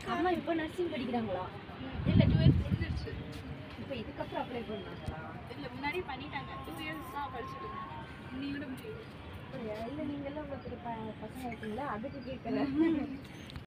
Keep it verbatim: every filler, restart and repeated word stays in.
அம்மா இப்போ நர்சிங் படிக்கிறாங்களா? இல்லை டூ இயர்ஸ் முடிஞ்சிருச்சு. இப்போ இதுக்கப்புறம் அப்ளை பண்ணாங்களா? இல்லை முன்னாடி பண்ணிட்டாங்க. டூ இயர்ஸ் தான் படிச்சுட்டு இருந்தேன். நீங்களும் இல்லை நீங்களாம் உங்களுக்கு பசங்க இருக்கீங்களா அதுக்கு கேட்குறேன்.